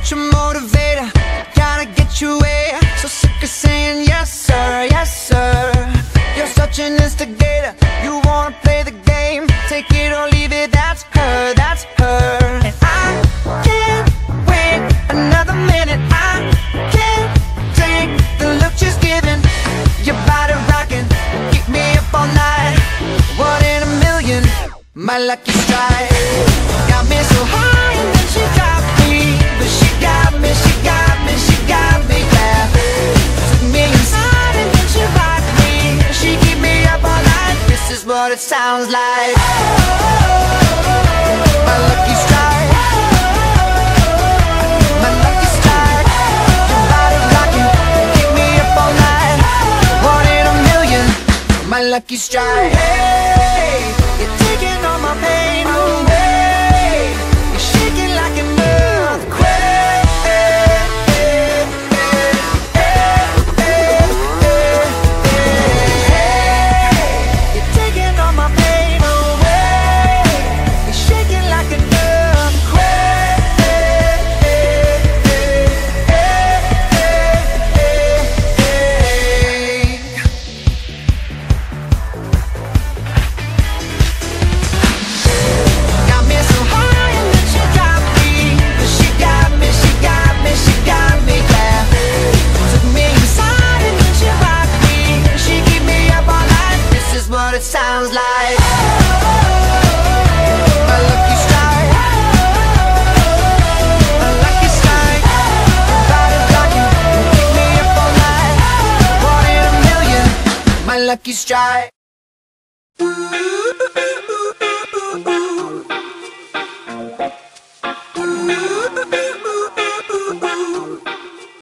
such a motivator, gotta get your way. So sick of saying yes sir, yes sir. You're such an instigator, you wanna play the game. Take it or leave it, that's her, that's her. And I can't wait another minute. I can't take the look she's giving. Your body rocking, keep me up all night. One in a million, my lucky strike. Got me so high and then she got me. But she got me, she got me, she got me, yeah. Took me inside and then she rocked me. She keep me up all night, this is what it sounds like. My lucky strike, my lucky strike. Your body rocking, keep me up all night. One in a million, my lucky strike. Hey, you're taking all my pain away. You're shaking like an earthquake. You're taking all my pain away. You're shaking like an earthquake. Got me so high and then she got me. But she got me, she got me, she got me, yeah. Took me inside and then she rocked me. She keep me up all night, this is what it sounds like. My lucky strike, my lucky strike. Body rocking, keep me up all night. One in a million, my lucky strike.